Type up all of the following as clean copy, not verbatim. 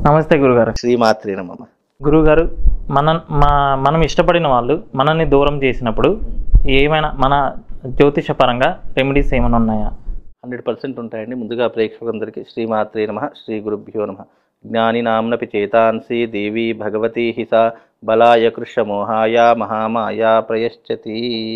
నమస్తే గురుగారు. శ్రీమాత్రే నమః. గురుగారు, మనం ఇష్టపడిన వాళ్ళు మనల్ని దూరం చేసినప్పుడు ఏమైనా మన జ్యోతిష పరంగా రెమెడీస్ ఏమైనా ఉన్నాయా? 100% ఉంటాయండి. ముందుగా ప్రేక్షకులందరికీ శ్రీమాత్రే నమః, శ్రీ గురుభ్యో నమః. జ్ఞాని నామ్నపి చేతాంసి దేవి భగవతి హిసా బలాయ కృషమోహాయ మహామాయ ప్రయశ్చతి.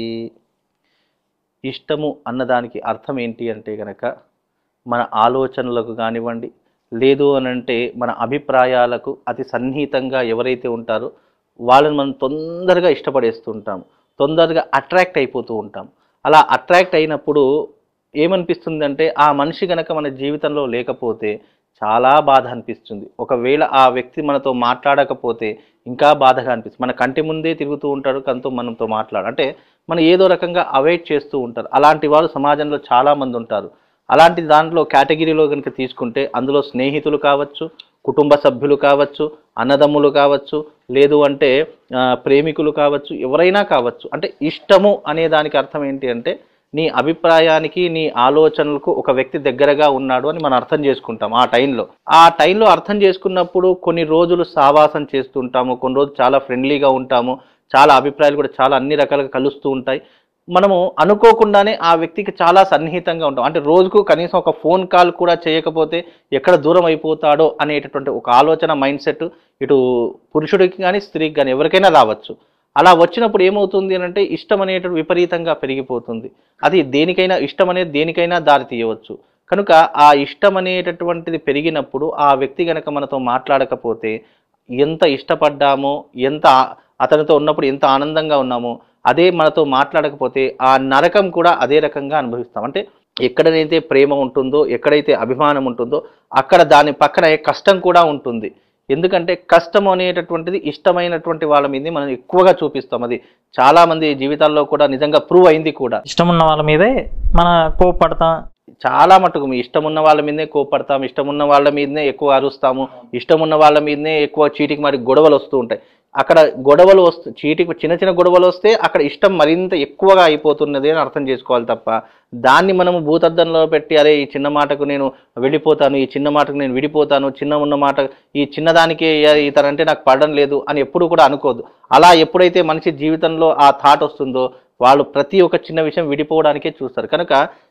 ఇష్టము అన్నదానికి అర్థం ఏంటి అంటే గనక మన ఆలోచనలకు కానివ్వండి, లేదు అనంటే మన అభిప్రాయాలకు అతి సన్నిహితంగా ఎవరైతే ఉంటారో వాళ్ళని మనం తొందరగా ఇష్టపడేస్తూ ఉంటాము, తొందరగా అట్రాక్ట్ అయిపోతూ ఉంటాం. అలా అట్రాక్ట్ అయినప్పుడు ఏమనిపిస్తుందంటే ఆ మనిషి గనక మన జీవితంలో లేకపోతే చాలా బాధ అనిపిస్తుంది. ఒకవేళ ఆ వ్యక్తి మనతో మాట్లాడకపోతే ఇంకా బాధగా అనిపిస్తుంది. మన కంటి ముందే తిరుగుతూ ఉంటాడు, కంతో మనతో అంటే మనం ఏదో రకంగా అవాయిడ్ చేస్తూ ఉంటారు. అలాంటి వాళ్ళు సమాజంలో చాలామంది ఉంటారు. అలాంటి దాంట్లో కేటగిరీలో కనుక తీసుకుంటే అందులో స్నేహితులు కావచ్చు, కుటుంబ సభ్యులు కావచ్చు, అన్నదమ్ములు కావచ్చు, లేదు అంటే ప్రేమికులు కావచ్చు, ఎవరైనా కావచ్చు. అంటే ఇష్టము అనే దానికి అర్థం ఏంటి అంటే నీ అభిప్రాయానికి, నీ ఆలోచనలకు ఒక వ్యక్తి దగ్గరగా ఉన్నాడు అని మనం అర్థం చేసుకుంటాం. ఆ టైంలో అర్థం చేసుకున్నప్పుడు కొన్ని రోజులు సావాసం చేస్తుంటాము, కొన్ని రోజులు చాలా ఫ్రెండ్లీగా ఉంటాము, చాలా అభిప్రాయాలు కూడా చాలా అన్ని రకాలుగా కలుస్తూ ఉంటాయి. మనము అనుకోకుండానే ఆ వ్యక్తికి చాలా సన్నిహితంగా ఉంటాం. అంటే రోజుకు కనీసం ఒక ఫోన్ కాల్ కూడా చేయకపోతే ఎక్కడ దూరం అయిపోతాడో అనేటటువంటి ఒక ఆలోచన మైండ్ సెట్ ఇటు పురుషుడికి కానీ స్త్రీకి కానీ ఎవరికైనా రావచ్చు. అలా వచ్చినప్పుడు ఏమవుతుంది అంటే ఇష్టం అనేటువంటి విపరీతంగా పెరిగిపోతుంది. అది ఇష్టం అనేది దేనికైనా దారి తీయవచ్చు. కనుక ఆ ఇష్టం అనేటటువంటిది పెరిగినప్పుడు ఆ వ్యక్తి కనుక మనతో మాట్లాడకపోతే ఎంత ఇష్టపడ్డామో, ఎంత అతనితో ఉన్నప్పుడు ఎంత ఆనందంగా ఉన్నామో, అదే మనతో మాట్లాడకపోతే ఆ నరకం కూడా అదే రకంగా అనుభవిస్తాం. అంటే ఎక్కడైతే ప్రేమ ఉంటుందో, ఎక్కడైతే అభిమానం ఉంటుందో అక్కడ దాని పక్కన కష్టం కూడా ఉంటుంది. ఎందుకంటే కష్టం అనేటటువంటిది ఇష్టమైనటువంటి వాళ్ళ మీద మనం ఎక్కువగా చూపిస్తాం. అది చాలా మంది జీవితాల్లో కూడా నిజంగా ప్రూవ్ అయింది కూడా. ఇష్టం ఉన్న వాళ్ళ మీదే మన కోపడతాం. చాలా మటుకు మీ ఇష్టం ఉన్న వాళ్ళ మీదనే కోపడతాం, ఇష్టం ఉన్న వాళ్ళ మీదనే ఎక్కువ అరుస్తాము, ఇష్టం ఉన్న వాళ్ళ మీదనే ఎక్కువ చీటికి మరి గొడవలు వస్తూ ఉంటాయి. అక్కడ గొడవలు చీటికి చిన్న గొడవలు వస్తే అక్కడ ఇష్టం మరింత ఎక్కువగా అయిపోతున్నది అని అర్థం చేసుకోవాలి తప్ప దాన్ని మనము భూతద్దంలో పెట్టి అరే ఈ చిన్న మాటకు నేను వెళ్ళిపోతాను, ఈ చిన్న మాటకు నేను విడిపోతాను, చిన్న ఉన్న మాట ఈ చిన్నదానికే ఇతనంటే నాకు పడడం లేదు అని ఎప్పుడు కూడా అనుకోదు. అలా ఎప్పుడైతే మనిషి జీవితంలో ఆ థాట్ వస్తుందో వాళ్ళు ప్రతి ఒక్క చిన్న విషయం విడిపోవడానికే చూస్తారు. కనుక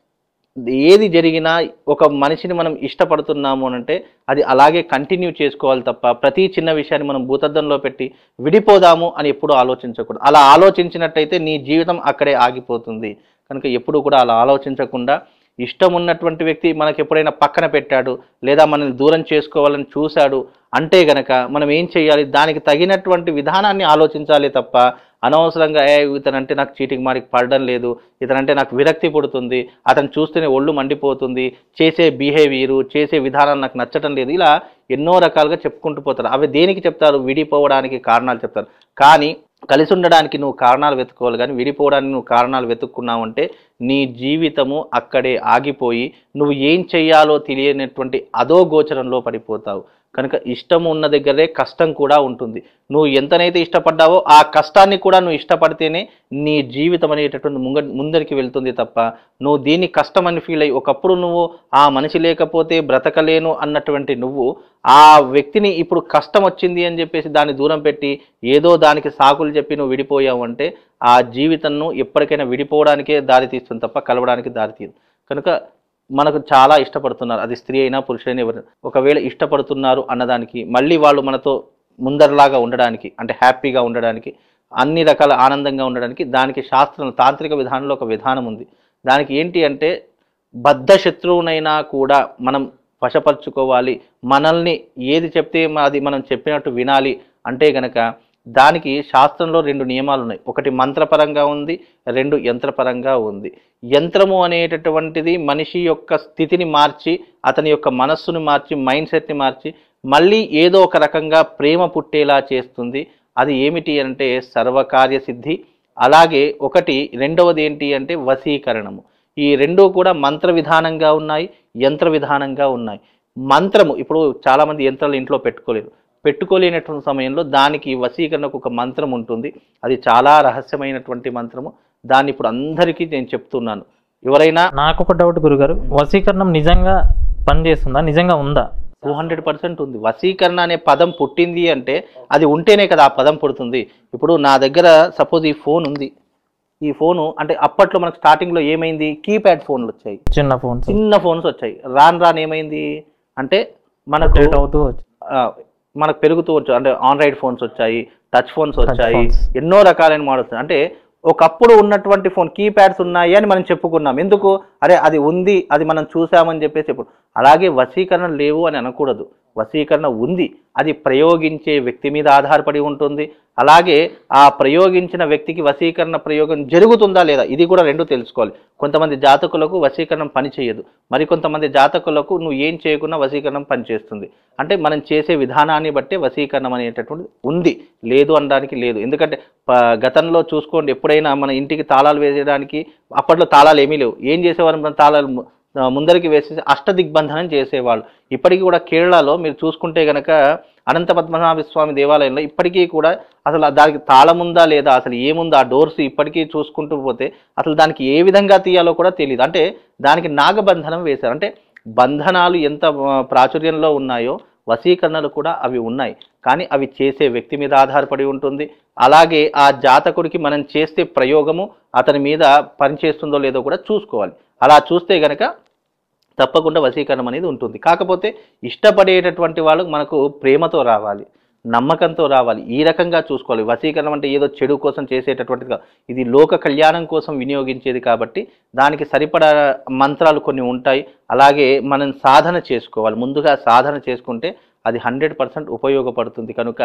ఏది జరిగినా ఒక మనిషిని మనం ఇష్టపడుతున్నాము అంటే అది అలాగే కంటిన్యూ చేసుకోవాలి తప్ప ప్రతి చిన్న విషయాన్ని మనం భూతద్దంలో పెట్టి విడిపోదాము అని ఎప్పుడు ఆలోచించకూడదు. అలా ఆలోచించినట్టయితే నీ జీవితం అక్కడే ఆగిపోతుంది. కనుక ఎప్పుడు కూడా అలా ఆలోచించకుండా ఇష్టం ఉన్నటువంటి వ్యక్తి మనకు ఎప్పుడైనా పక్కన పెట్టాడు లేదా మనల్ని దూరం చేసుకోవాలని చూశాడు అంటే గనక మనం ఏం చేయాలి, దానికి తగినటువంటి విధానాన్ని ఆలోచించాలి తప్ప అనవసరంగా ఇతనంటే నాకు చీటికి మారికి పడడం లేదు, ఇతనంటే నాకు విరక్తి పుడుతుంది, అతను చూస్తేనే ఒళ్ళు మండిపోతుంది, చేసే బిహేవియరు చేసే విధానం నాకు నచ్చటం లేదు, ఇలా ఎన్నో రకాలుగా చెప్పుకుంటూ పోతారు. అవి దేనికి చెప్తారు? విడిపోవడానికి కారణాలు చెప్తారు. కానీ కలిసి ఉండడానికి నువ్వు కారణాలు వెతుక్కోవాలి, కానీ విడిపోవడానికి నువ్వు కారణాలు వెతుక్కున్నావంటే నీ జీవితము అక్కడే ఆగిపోయి నువ్వు ఏం చెయ్యాలో తెలియనటువంటి అదో గోచరంలో పడిపోతావు. కనుక ఇష్టము ఉన్న దగ్గరే కష్టం కూడా ఉంటుంది. నువ్వు ఎంతనైతే ఇష్టపడ్డావో ఆ కష్టాన్ని కూడా నువ్వు ఇష్టపడితేనే నీ జీవితం అనేటటువంటి ముందరికి వెళ్తుంది తప్ప నువ్వు దీన్ని కష్టమని ఫీల్ అయ్యి ఒకప్పుడు నువ్వు ఆ మనిషి లేకపోతే బ్రతకలేను అన్నటువంటి నువ్వు ఆ వ్యక్తిని ఇప్పుడు కష్టం వచ్చింది అని చెప్పేసి దాన్ని దూరం పెట్టి ఏదో దానికి సాకులు చెప్పి నువ్వు విడిపోయావు అంటే ఆ జీవితంను ఎప్పటికైనా విడిపోవడానికే దారి తీస్తుంది తప్ప కలవడానికి దారి తీయదు. కనుక మనకు చాలా ఇష్టపడుతున్నారు, అది స్త్రీ అయినా పురుషుడైనా ఎవరైనా, ఒకవేళ ఇష్టపడుతున్నారు అన్నదానికి మళ్ళీ వాళ్ళు మనతో ముందరలాగా ఉండడానికి అంటే హ్యాపీగా ఉండడానికి అన్ని రకాల ఆనందంగా ఉండడానికి దానికి శాస్త్రం తాంత్రిక విధానంలో ఒక విధానం ఉంది. దానికి ఏంటి అంటే బద్ధ శత్రువునైనా కూడా మనం వశపరుచుకోవాలి, మనల్ని ఏది చెప్తే అది మనం చెప్పినట్టు వినాలి అంటే గనక దానికి శాస్త్రంలో 2 నియమాలు ఉన్నాయి. ఒకటి మంత్రపరంగా ఉంది, 2 యంత్రపరంగా ఉంది. యంత్రము అనేటటువంటిది మనిషి యొక్క స్థితిని మార్చి అతని యొక్క మనస్సును మార్చి మైండ్ సెట్ని మార్చి మళ్ళీ ఏదో ఒక రకంగా ప్రేమ పుట్టేలా చేస్తుంది. అది ఏమిటి అంటే సర్వకార్య సిద్ధి. అలాగే రెండవది ఏంటి అంటే వశీకరణము. ఈ 2 కూడా మంత్ర విధానంగా ఉన్నాయి, యంత్ర విధానంగా ఉన్నాయి. మంత్రము ఇప్పుడు చాలామంది యంత్రాలు ఇంట్లో పెట్టుకోలేనటువంటి సమయంలో దానికి వశీకరణకు ఒక మంత్రం ఉంటుంది. అది చాలా రహస్యమైనటువంటి మంత్రము. దాన్ని ఇప్పుడు అందరికీ నేను చెప్తున్నాను. ఎవరైనా నాకు ఒక డౌట్ గురుగారు, వశీకరణం నిజంగా పనిచేస్తుందా, నిజంగా ఉందా? 200% ఉంది. వశీకరణ అనే పదం పుట్టింది అంటే అది ఉంటేనే కదా ఆ పదం పుడుతుంది. ఇప్పుడు నా దగ్గర సపోజ్ ఈ ఫోన్ ఉంది, ఈ ఫోను అంటే అప్పట్లో మనకు స్టార్టింగ్లో ఏమైంది, కీప్యాడ్ ఫోన్లు వచ్చాయి, చిన్న ఫోన్స్ వచ్చాయి. రాను ఏమైంది అంటే మనకు మనకు పెరుగుతూ వచ్చాయి. అంటే ఆండ్రాయిడ్ ఫోన్స్ వచ్చాయి, టచ్ ఫోన్స్ వచ్చాయి, ఎన్నో రకాలైన మోడల్స్. అంటే ఒకప్పుడు ఉన్నటువంటి ఫోన్ కీప్యాడ్స్ ఉన్నాయి అని మనం చెప్పుకున్నాం. ఎందుకు, అరే అది ఉంది, అది మనం చూసామని చెప్పేసి. ఇప్పుడు అలాగే వశీకరణ లేవు అని అనకూడదు. వశీకరణ ఉంది, అది ప్రయోగించే వ్యక్తి మీద ఆధారపడి ఉంటుంది. అలాగే ఆ ప్రయోగించిన వ్యక్తికి వశీకరణ ప్రయోగం జరుగుతుందా లేదా, ఇది కూడా రెండు తెలుసుకోవాలి. కొంతమంది జాతకులకు వశీకరణం పనిచేయదు, మరికొంతమంది జాతకులకు నువ్వు ఏం చేయకున్నా వశీకరణం పనిచేస్తుంది. అంటే మనం చేసే విధానాన్ని బట్టే వశీకరణం అనేటటువంటిది ఉంది, లేదు అనడానికి లేదు. ఎందుకంటే గతంలో చూసుకోండి, ఎప్పుడైనా మన ఇంటికి తాళాలు వేసేయడానికి అప్పట్లో తాళాలు ఏమీ లేవు. ఏం చేసేవారు, మన తాళాలు ముందరికి వేసేసి అష్టదిగ్బంధనం చేసేవాళ్ళు. ఇప్పటికీ కూడా కేరళలో మీరు చూసుకుంటే గనక అనంత పద్మనాభ స్వామి దేవాలయంలో ఇప్పటికీ కూడా అసలు దానికి తాళం ఉందా లేదా, అసలు ఏముందా, ఆ డోర్స్ ఇప్పటికీ చూసుకుంటూ పోతే అసలు దానికి ఏ విధంగా తీయాలో కూడా తెలియదు. అంటే దానికి నాగబంధనం వేశారు. అంటే బంధనాలు ఎంత ప్రాచుర్యంలో ఉన్నాయో వశీకరణలు కూడా అవి ఉన్నాయి. కానీ అవి చేసే వ్యక్తి మీద ఆధారపడి ఉంటుంది. అలాగే ఆ జాతకుడికి మనం చేస్తే ప్రయోగము అతని మీద పనిచేస్తుందో లేదో కూడా చూసుకోవాలి. అలా చూస్తే గనక తప్పకుండా వశీకరణం అనేది ఉంటుంది. కాకపోతే ఇష్టపడేటటువంటి వాళ్ళకు మనకు ప్రేమతో రావాలి, నమ్మకంతో రావాలి, ఈ రకంగా చూసుకోవాలి. వశీకరణం అంటే ఏదో చెడు కోసం చేసేటటువంటిది, ఇది లోక కళ్యాణం కోసం వినియోగించేది. కాబట్టి దానికి సరిపడా మంత్రాలు కొన్ని ఉంటాయి. అలాగే మనం సాధన చేసుకోవాలి. ముందుగా సాధన చేసుకుంటే అది 100% ఉపయోగపడుతుంది. కనుక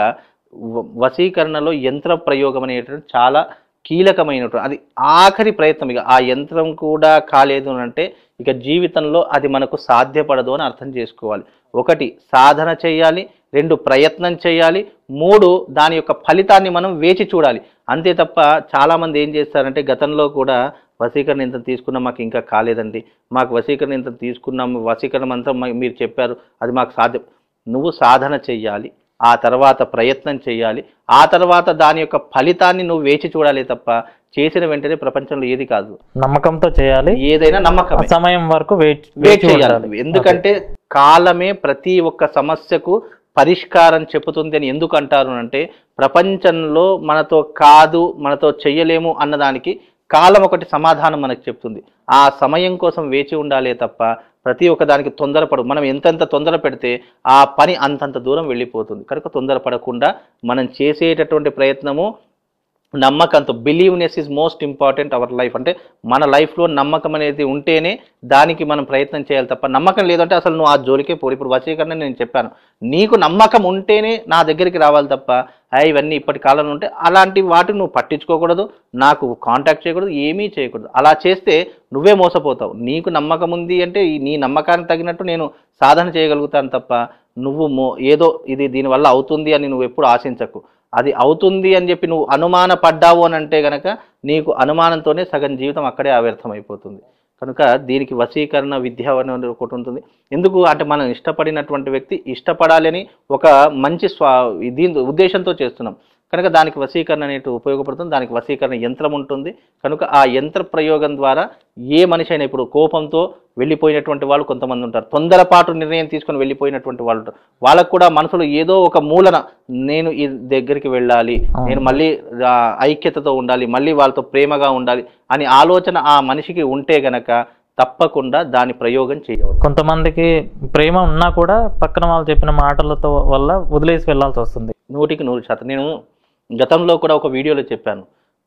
వశీకరణలో యంత్ర ప్రయోగం అనేటువంటి చాలా కీలకమైనటువంటి, అది ఆఖరి ప్రయత్నం. ఇక ఆ యంత్రం కూడా కాలేదు అంటే ఇక జీవితంలో అది మనకు సాధ్యపడదు అని అర్థం చేసుకోవాలి. 1 సాధన చేయాలి, 2 ప్రయత్నం చేయాలి, 3 దాని యొక్క ఫలితాన్ని మనం వేచి చూడాలి. అంతే తప్ప చాలామంది ఏం చేస్తారంటే గతంలో కూడా వశీకరణ ఇంత తీసుకున్నాం, మాకు ఇంకా కాలేదండి, మాకు వశీకరణ ఇంత తీసుకున్నాం, వశీకరణ అంతా మీరు చెప్పారు, అది మాకు సాధ్యం. నువ్వు సాధన చెయ్యాలి, ఆ తర్వాత ప్రయత్నం చేయాలి, ఆ తర్వాత దాని యొక్క ఫలితాన్ని నువ్వు వేచి చూడాలి తప్ప చేసిన వెంటనే ప్రపంచంలో ఏది కాదు. నమ్మకంతో చేయాలి, ఏదైనా నమ్మకం, సమయం వరకు వెయిట్ చేయాలి. ఎందుకంటే కాలమే ప్రతి ఒక్క సమస్యకు పరిష్కారం చెబుతుంది అని ఎందుకు అంటారు అంటే, ప్రపంచంలో మనతో కాదు, మనతో చెయ్యలేము అన్నదానికి కాలం ఒకటి సమాధానం మనకు చెప్తుంది. ఆ సమయం కోసం వేచి ఉండాలే తప్ప ప్రతి ఒక్క దానికి తొందరపడు. మనం ఎంతెంత తొందర పెడితే ఆ పని అంతంత దూరం వెళ్ళిపోతుంది. కనుక తొందరపడకుండా మనం చేసేటటువంటి ప్రయత్నము నమ్మకంతో, believeness is most important our life. అంటే మన లైఫ్లో నమ్మకం అనేది ఉంటేనే దానికి మనం ప్రయత్నం చేయాలి తప్ప నమ్మకం లేదంటే అసలు నువ్వు ఆ జోలికే పోరు. ఇప్పుడు వశీకరణ నేను చెప్పాను, నీకు నమ్మకం ఉంటేనే నా దగ్గరికి రావాలి తప్ప ఇవన్నీ ఇప్పటి కాలంలో ఉంటే అలాంటి వాటిని నువ్వు పట్టించుకోకూడదు, నాకు కాంటాక్ట్ చేయకూడదు, ఏమీ చేయకూడదు. అలా చేస్తే నువ్వే మోసపోతావు. నీకు నమ్మకం ఉంది అంటే నీ నమ్మకానికి తగినట్టు నేను సాధన చేయగలుగుతాను తప్ప నువ్వు ఏదో ఇది దీనివల్ల అవుతుంది అని నువ్వు ఎప్పుడు ఆశించకు. అది అవుతుంది అని చెప్పి నువ్వు అనుమాన పడ్డావు అని అంటే గనక నీకు అనుమానంతోనే సగం జీవితం అక్కడే అవ్యర్థమైపోతుంది. కనుక దీనికి వశీకరణ విద్య అనేది ఒకటి ఉంటుంది. ఎందుకు అంటే మనం ఇష్టపడినటువంటి వ్యక్తి ఇష్టపడాలని ఒక మంచి దీని ఉద్దేశంతో చేస్తున్నాం కనుక దానికి వశీకరణ అనేది ఉపయోగపడుతుంది. దానికి వశీకరణ యంత్రం ఉంటుంది. కనుక ఆ యంత్ర ప్రయోగం ద్వారా ఏ మనిషి అయినా, ఇప్పుడు కోపంతో వెళ్ళిపోయినటువంటి వాళ్ళు కొంతమంది ఉంటారు, తొందరపాటు నిర్ణయం తీసుకొని వెళ్ళిపోయినటువంటి వాళ్ళు ఉంటారు. వాళ్ళకు కూడా మనసులో ఏదో ఒక మూలన నేను ఈ దగ్గరికి వెళ్ళాలి, నేను మళ్ళీ ఐక్యతతో ఉండాలి, మళ్ళీ వాళ్ళతో ప్రేమగా ఉండాలి అని ఆలోచన ఆ మనిషికి ఉంటే గనక తప్పకుండా దాని ప్రయోగం చేయవచ్చు. కొంతమందికి ప్రేమ ఉన్నా కూడా పక్కన వాళ్ళు చెప్పిన మాటలతో వల్ల వదిలేసి వెళ్ళాల్సి వస్తుంది. 100%. నేను గతంలో కూడా ఒక వీడియోలో చెప్పాను,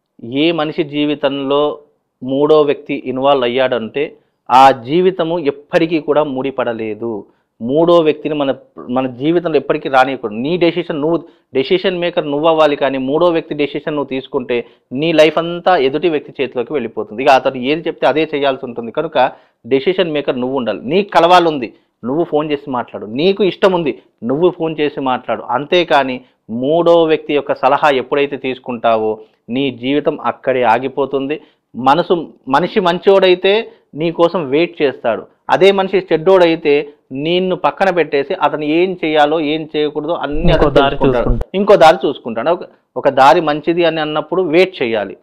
ఏ మనిషి జీవితంలో మూడో వ్యక్తి ఇన్వాల్వ్ అయ్యాడంటే ఆ జీవితము ఎప్పటికీ కూడా ముడిపడలేదు. మూడో వ్యక్తిని మన జీవితంలో ఎప్పటికీ రానియకూడదు. నీ డెసిషన్, నువ్వు డెసిషన్ మేకర్ నువ్వు అవ్వాలి. కానీ మూడో వ్యక్తి డెసిషన్ నువ్వు తీసుకుంటే నీ లైఫ్ అంతా ఎదుటి వ్యక్తి చేతిలోకి వెళ్ళిపోతుంది. ఇక అతను ఏది చెప్తే అదే చేయాల్సి ఉంటుంది. కనుక డెసిషన్ మేకర్ నువ్వు ఉండాలి. నీకు కలవాలుంది, నువ్వు ఫోన్ చేసి మాట్లాడు. నీకు ఇష్టం ఉంది, నువ్వు ఫోన్ చేసి మాట్లాడు. అంతేకాని మూడో వ్యక్తి యొక్క సలహా ఎప్పుడైతే తీసుకుంటావో నీ జీవితం అక్కడే ఆగిపోతుంది. మనిషి మంచోడైతే నీ కోసం వెయిట్ చేస్తాడు. అదే మనిషి చెడ్డోడైతే నిన్ను పక్కన పెట్టేసి అతను ఏం చేయాలో ఏం చేయకూడదో అన్ని ఇంకో దారి చూసుకుంటాడు. ఒక దారి మంచిది అని అన్నప్పుడు వెయిట్ చేయాలి.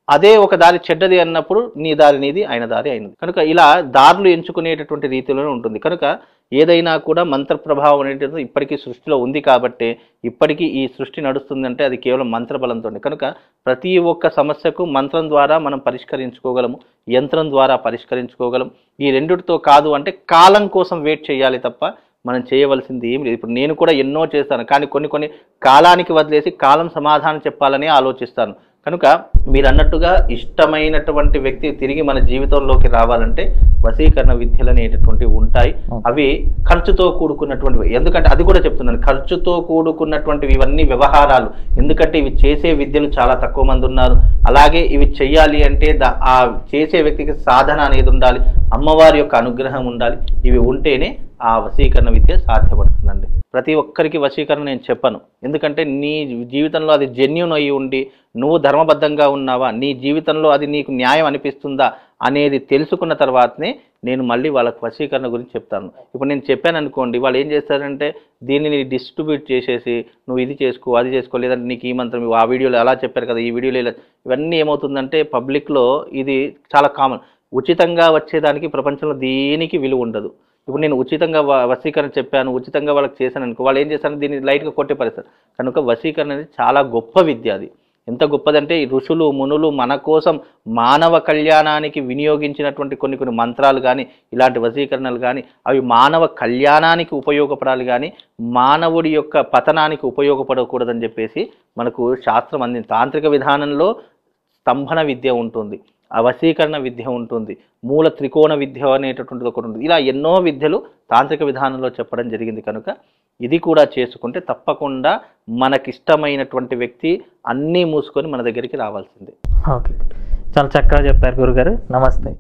అదే ఒక దారి చెడ్డది అన్నప్పుడు నీ దారి నీది, ఆయన దారి అయినది. కనుక ఇలా దారులు ఎంచుకునేటటువంటి రీతిలోనే ఉంటుంది. కనుక ఏదైనా కూడా మంత్ర ప్రభావం అనేటువంటిది ఇప్పటికీ సృష్టిలో ఉంది కాబట్టి ఇప్పటికీ ఈ సృష్టి నడుస్తుందంటే అది కేవలం మంత్రబలంతో. కనుక ప్రతి ఒక్క సమస్యకు మంత్రం ద్వారా మనం పరిష్కరించుకోగలము, యంత్రం ద్వారా పరిష్కరించుకోగలం. ఈ రెండిటితో కాదు అంటే కాలం కోసం వెయిట్ చేయాలి తప్ప మనం చేయవలసింది ఏం లేదు. ఇప్పుడు నేను కూడా ఎన్నో చేస్తాను, కానీ కొన్ని కాలానికి వదిలేసి కాలం సమాధానం చెప్పాలని ఆలోచిస్తాను. కనుక మీరు అన్నట్టుగా ఇష్టమైనటువంటి వ్యక్తి తిరిగి మన జీవితంలోకి రావాలంటే వశీకరణ విద్యలు అనేటటువంటివి ఉంటాయి. అవి ఖర్చుతో కూడుకున్నటువంటివి. ఎందుకంటే అది కూడా చెప్తున్నాను, ఖర్చుతో కూడుకున్నటువంటివి ఇవన్నీ వ్యవహారాలు. ఎందుకంటే ఇవి చేసే విద్యలు చాలా తక్కువ మంది ఉన్నారు. అలాగే ఇవి చెయ్యాలి అంటే ఆ చేసే వ్యక్తికి సాధన అనేది ఉండాలి, అమ్మవారి యొక్క అనుగ్రహం ఉండాలి. ఇవి ఉంటేనే ఆ వశీకరణ విద్య సాధ్యపడుతుందండి. ప్రతి ఒక్కరికి వశీకరణ నేను చెప్పను, ఎందుకంటే నీ జీవితంలో అది జెన్యూన్ అయ్యి ఉండి నువ్వు ధర్మబద్ధంగా ఉన్నావా, నీ జీవితంలో అది నీకు న్యాయం అనిపిస్తుందా అనేది తెలుసుకున్న తర్వాతనే నేను మళ్ళీ వాళ్ళకి వశీకరణ గురించి చెప్తాను. ఇప్పుడు నేను చెప్పాను అనుకోండి, వాళ్ళు ఏం చేస్తారంటే దీనిని డిస్ట్రిబ్యూట్ చేసేసి నువ్వు ఇది చేసుకో అది చేసుకో, లేదంటే నీకు ఈ మంత్రం ఆ వీడియోలో అలా చెప్పారు కదా, ఈ వీడియోలో ఇలా, ఇవన్నీ ఏమవుతుందంటే పబ్లిక్లో ఇది చాలా కామన్. ఉచితంగా వచ్చేదానికి ప్రపంచంలో దేనికి విలువ ఉండదు. ఇప్పుడు నేను ఉచితంగా వశీకరణ చెప్పాను, ఉచితంగా వాళ్ళకి చేశాను అనుకో, వాళ్ళు ఏం చేస్తారని దీన్ని లైట్గా కొట్టే పరిస్థితి. కనుక వశీకరణ అనేది చాలా గొప్ప విద్య. అది ఎంత గొప్పదంటే ఈ ఋషులు మునులు మన కోసం మానవ కళ్యాణానికి వినియోగించినటువంటి కొన్ని మంత్రాలు కానీ ఇలాంటి వశీకరణలు కానీ అవి మానవ కళ్యాణానికి ఉపయోగపడాలి కానీ మానవుడి యొక్క పతనానికి ఉపయోగపడకూడదని చెప్పేసి మనకు శాస్త్రం అందింది. తాంత్రిక విధానంలో స్తంభన విద్య ఉంటుంది, వశీకరణ విద్య ఉంటుంది, మూల త్రికోణ విద్య అనేటటువంటిది ఒకటి ఉంటుంది. ఇలా ఎన్నో విద్యలు తాంత్రిక విధానంలో చెప్పడం జరిగింది. కనుక ఇది కూడా చేసుకుంటే తప్పకుండా మనకిష్టమైనటువంటి వ్యక్తి అన్నీ మూసుకొని మన దగ్గరికి రావాల్సిందే. ఓకే, చాలా చక్కగా చెప్పారు గురుగారు. నమస్తే.